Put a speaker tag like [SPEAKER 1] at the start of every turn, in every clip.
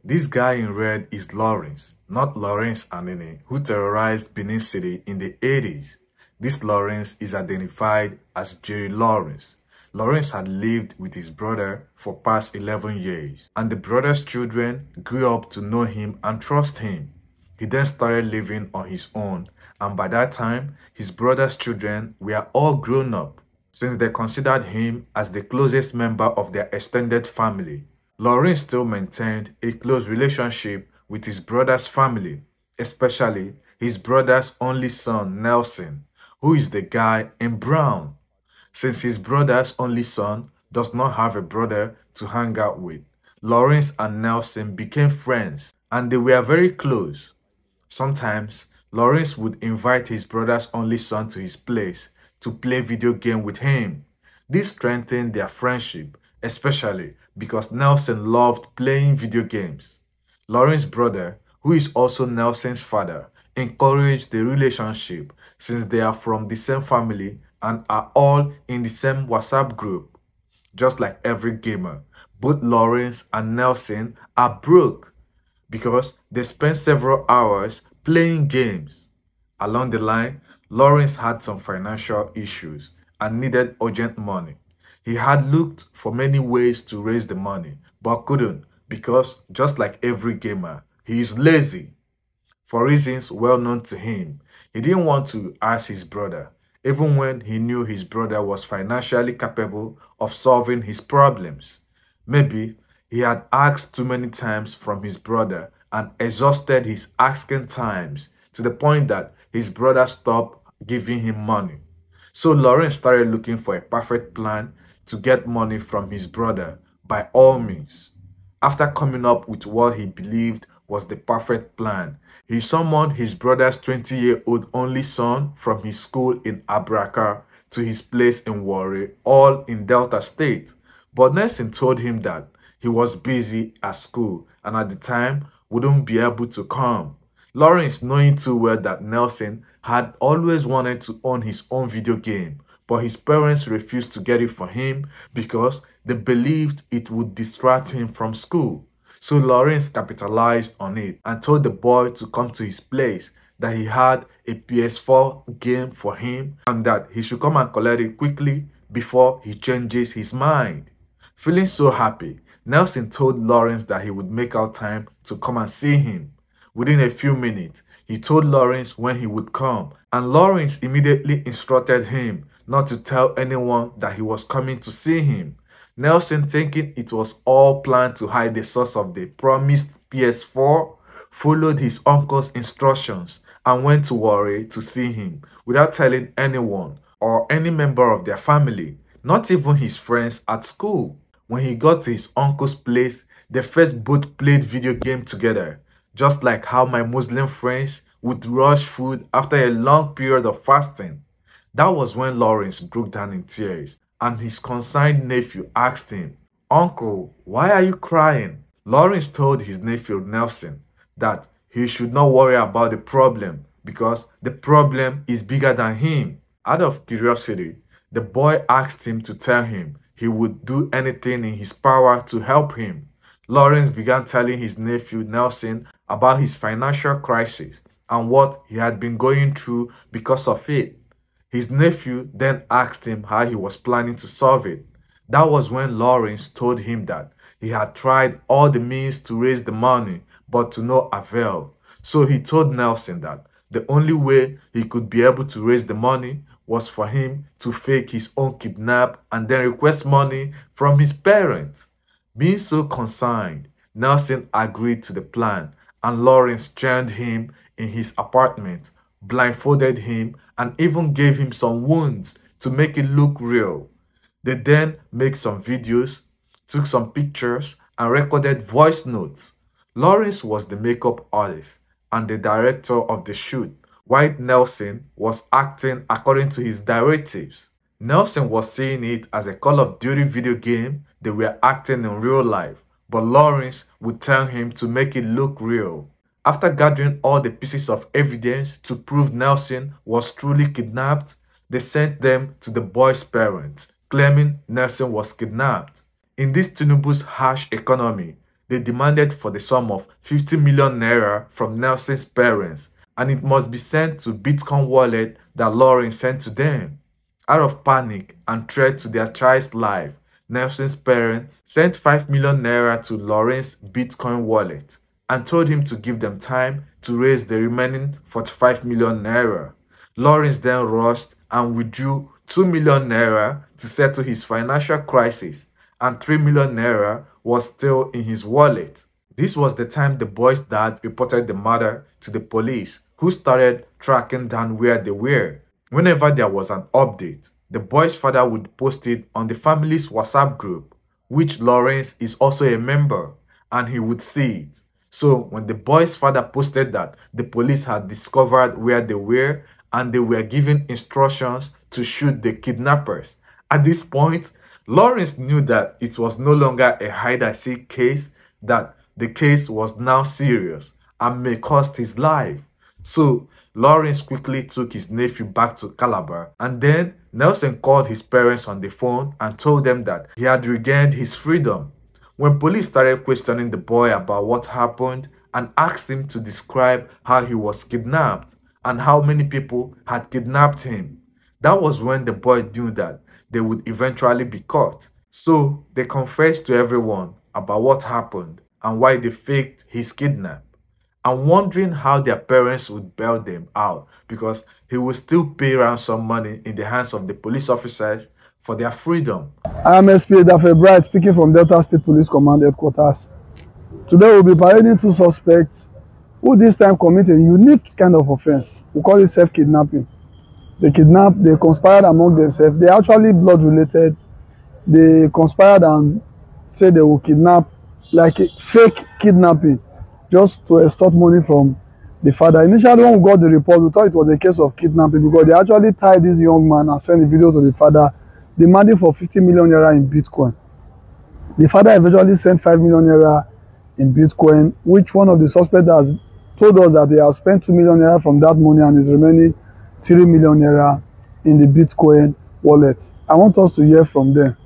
[SPEAKER 1] This guy in red is Lawrence, not Lawrence Anini, who terrorized Benin City in the 80s. This Lawrence is identified as Jerry Lawrence. Lawrence had lived with his brother for past 11 years, and the brother's children grew up to know him and trust him. He then started living on his own, and by that time, his brother's children were all grown up, since they considered him as the closest member of their extended family. Lawrence still maintained a close relationship with his brother's family, especially his brother's only son, Nelson, who is the guy in brown. Since his brother's only son does not have a brother to hang out with, Lawrence and Nelson became friends, and they were very close. Sometimes, Lawrence would invite his brother's only son to his place to play video game with him. This strengthened their friendship, especially because Nelson loved playing video games. Lawrence's brother, who is also Nelson's father, encouraged the relationship since they are from the same family and are all in the same WhatsApp group. Just like every gamer, both Lawrence and Nelson are broke because they spend several hours playing games. Along the line, Lawrence had some financial issues and needed urgent money. He had looked for many ways to raise the money, but couldn't because, just like every gamer, he is lazy. For reasons well known to him, he didn't want to ask his brother, even when he knew his brother was financially capable of solving his problems. Maybe he had asked too many times from his brother and exhausted his asking times to the point that his brother stopped giving him money. So Lawrence started looking for a perfect plan to get money from his brother by all means. After coming up with what he believed was the perfect plan, he summoned his brother's 20-year-old only son from his school in Abraka to his place in Warri, all in Delta State. But Nelson told him that he was busy at school and at the time wouldn't be able to come. Lawrence, knowing too well that Nelson had always wanted to own his own video game, but his parents refused to get it for him because they believed it would distract him from school. So Lawrence capitalized on it and told the boy to come to his place, that he had a PS4 game for him and that he should come and collect it quickly before he changes his mind. Feeling so happy, Nelson told Lawrence that he would make out time to come and see him. Within a few minutes, he told Lawrence when he would come, and Lawrence immediately instructed him not to tell anyone that he was coming to see him. Nelson, thinking it was all planned to hide the source of the promised PS4, followed his uncle's instructions and went to Warri to see him without telling anyone or any member of their family, not even his friends at school. When he got to his uncle's place, they first both played video game together, just like how my Muslim friends would rush food after a long period of fasting. That was when Lawrence broke down in tears, and his concerned nephew asked him, "Uncle, why are you crying?" Lawrence told his nephew Nelson that he should not worry about the problem because the problem is bigger than him. Out of curiosity, the boy asked him to tell him he would do anything in his power to help him. Lawrence began telling his nephew Nelson about his financial crisis and what he had been going through because of it. His nephew then asked him how he was planning to solve it. That was when Lawrence told him that he had tried all the means to raise the money, but to no avail. So he told Nelson that the only way he could be able to raise the money was for him to fake his own kidnap and then request money from his parents. Being so concerned, Nelson agreed to the plan, and Lawrence joined him in his apartment, blindfolded him, and even gave him some wounds to make it look real. They then made some videos, took some pictures, and recorded voice notes. Lawrence was the makeup artist and the director of the shoot, while Nelson was acting according to his directives. Nelson was seeing it as a Call of Duty video game they were acting in real life, but Lawrence would tell him to make it look real. After gathering all the pieces of evidence to prove Nelson was truly kidnapped, they sent them to the boy's parents, claiming Nelson was kidnapped. In this Tinubu's harsh economy, They demanded for the sum of 50 million naira from Nelson's parents, and it must be sent to Bitcoin wallet that Lawrence sent to them. Out of panic and threat to their child's life, Nelson's parents sent 5 million naira to Lawrence's Bitcoin wallet and told him to give them time to raise the remaining 45 million naira. Lawrence then rushed and withdrew 2 million naira to settle his financial crisis, and 3 million naira was still in his wallet. This was the time the boy's dad reported the matter to the police, who started tracking down where they were. Whenever there was an update, the boy's father would post it on the family's WhatsApp group, which Lawrence is also a member, and he would see it. So when the boy's father posted that the police had discovered where they were and they were given instructions to shoot the kidnappers, at this point, Lawrence knew that it was no longer a hide-and-seek case, that the case was now serious and may cost his life. So Lawrence quickly took his nephew back to Calabar, and then Nelson called his parents on the phone and told them that he had regained his freedom. When police started questioning the boy about what happened and asked him to describe how he was kidnapped and how many people had kidnapped him, that was when the boy knew that they would eventually be caught. So they confessed to everyone about what happened and why they faked his kidnap, and wondering how their parents would bail them out because he would still pay ransom money in the hands of the police officers for their freedom.
[SPEAKER 2] I am SP Dafe Bright, speaking from Delta State Police Command Headquarters. Today we'll be parading two suspects who this time commit a unique kind of offense. We call it self-kidnapping. They conspired among themselves. They actually blood related. They conspired and said they will kidnap, like a fake kidnapping, just to extort money from the father. Initially, when we got the report, we thought it was a case of kidnapping because they actually tied this young man and sent a video to the father demanding for 50 million naira in Bitcoin. The father eventually sent 5 million naira in Bitcoin, which one of the suspects has told us that they have spent 2 million naira from that money and is remaining 3 million naira in the Bitcoin wallet. I want us to hear from them.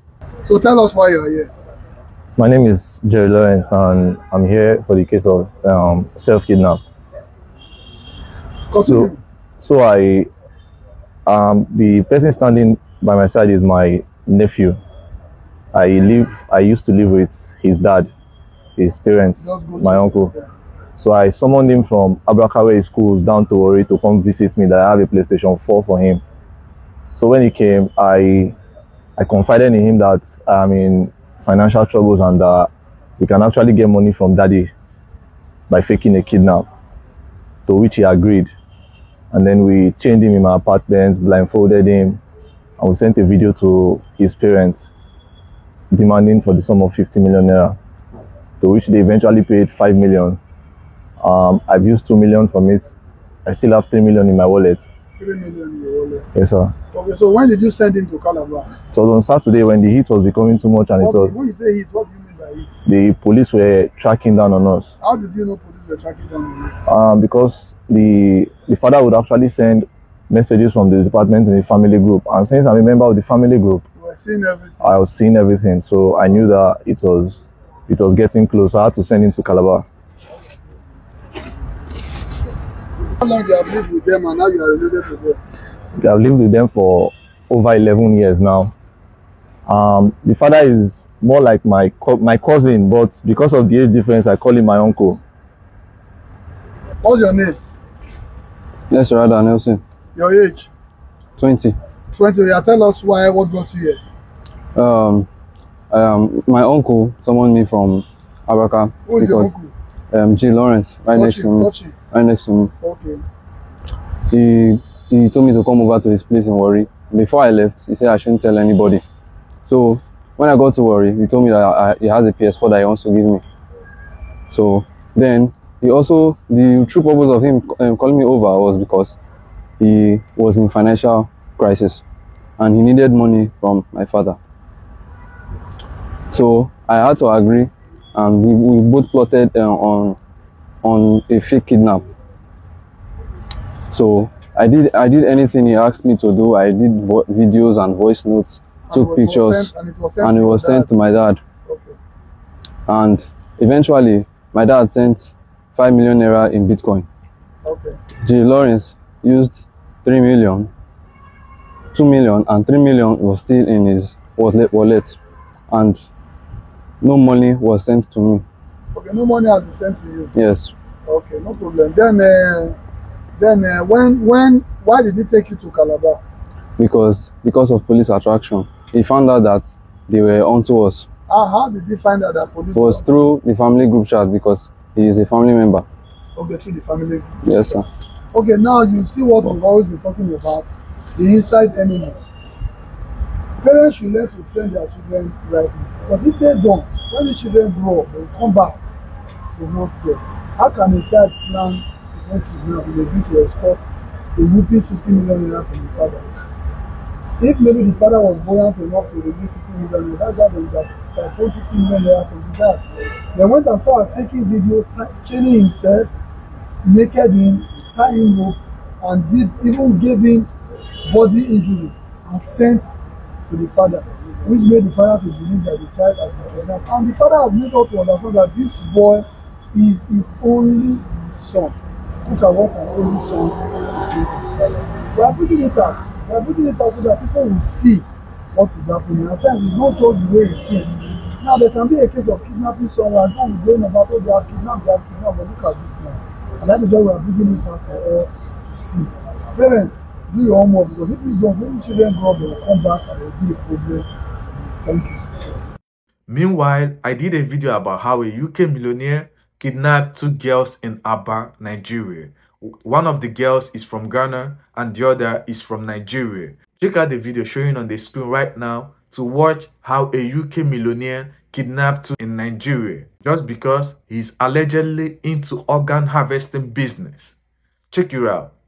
[SPEAKER 2] So tell us why you're here.
[SPEAKER 3] My name is Jerry Lawrence, and I'm here for the case of self-kidnap. So I, the person standing by my side is my nephew. I used to live with his dad, his parents, my uncle. So I summoned him from Abrakawe schools down to Warri to come visit me, that I have a PlayStation 4 for him. So when he came, I confided in him that I'm in financial troubles and we can actually get money from daddy by faking a kidnap, to which he agreed. And then we chained him in my apartment, blindfolded him, and we sent a video to his parents demanding for the sum of 50 million naira, to which they eventually paid 5 million. I've used 2 million from it. I still have 3 million in my wallet.
[SPEAKER 2] 3 million in your wallet?
[SPEAKER 3] Yes, sir.
[SPEAKER 2] Okay, so when did you send him to Calabar?
[SPEAKER 3] It was on Saturday when the heat was becoming too much, and
[SPEAKER 2] when you say heat, what do you mean by heat?
[SPEAKER 3] The police were tracking down on us.
[SPEAKER 2] How did you know police were tracking down on you?
[SPEAKER 3] Because the father would actually send messages from the department in the family group, and since I'm a member of the family group,
[SPEAKER 2] you were seeing everything.
[SPEAKER 3] I was seeing everything, so I knew that it was getting close. I had to send him to Calabar.
[SPEAKER 2] How long you have lived with them and now you are related to them?
[SPEAKER 3] I've lived with them for over 11 years now. The father is more like my cousin, but because of the age difference, I call him my uncle.
[SPEAKER 2] What's your name?
[SPEAKER 4] Yes, Radha Nelson.
[SPEAKER 2] Your age?
[SPEAKER 4] 20.
[SPEAKER 2] 20. Yeah, tell us what brought you here.
[SPEAKER 4] My uncle summoned me from Abraka.
[SPEAKER 2] Who is your uncle?
[SPEAKER 4] G. Lawrence, right next to me. Right next to me.
[SPEAKER 2] Okay.
[SPEAKER 4] He told me to come over to his place in Warri. Before I left, he said I shouldn't tell anybody. So when I got to Warri, he told me that he has a PS4 that he wants to give me. So then the true purpose of him calling me over was because he was in financial crisis and he needed money from my father. So I had to agree, and we both plotted on a fake kidnap. So I did anything he asked me to do. I did videos and voice notes, took pictures, and it was sent to my dad.
[SPEAKER 2] Okay.
[SPEAKER 4] And Eventually, my dad sent 5 million naira in Bitcoin.
[SPEAKER 2] Okay.
[SPEAKER 4] Jerry Lawrence used 3 million, 2 million, and 3 million was still in his wallet, and no money was sent to me.
[SPEAKER 2] Okay, no money has been sent to you.
[SPEAKER 4] Yes.
[SPEAKER 2] Okay, no problem. Why did he take you to Calabar?
[SPEAKER 4] Because of police attraction. He found out that they were onto us.
[SPEAKER 2] How did he find out that police?
[SPEAKER 4] It was through the family group chat, because he is a family member.
[SPEAKER 2] Okay, through the family.
[SPEAKER 4] Yes, sir.
[SPEAKER 2] Okay, now you see what we've always been talking about, the inside enemy. Parents should learn to train their children right now. But if they don't, when the children grow up, they will come back to not care. How can a child plan to get kidnapped in a bid to extort a whooping 50 million naira from the father? If maybe the father was buoyant enough to release 50 million naira, that's why they would have supposed 50 million naira from the dad. They went and started taking video, training himself, naked him, tie him rope, and even gave him body injury and sent to the father, which made the father to believe that the child has been kidnapped. And the father has made us to understand that this boy is his only son. Look at what an only son is. We are putting it out. We are putting it out so that people will see what is happening. At times it's not just the way it seems. Now there can be a case of kidnapping someone, and people going about, oh, they have kidnapped, but look at this now. And that is why we are bringing it out for all to see. Parents, do your homework, because if you don't, when children grow up, they will come back and there will be a problem. Thank you.
[SPEAKER 1] Meanwhile, I did a video about how a UK millionaire kidnapped two girls in Aba, Nigeria. One of the girls is from Ghana and the other is from Nigeria. Check out the video showing on the screen right now to watch how a UK millionaire kidnapped two in Nigeria just because he's allegedly into organ harvesting business. Check it out.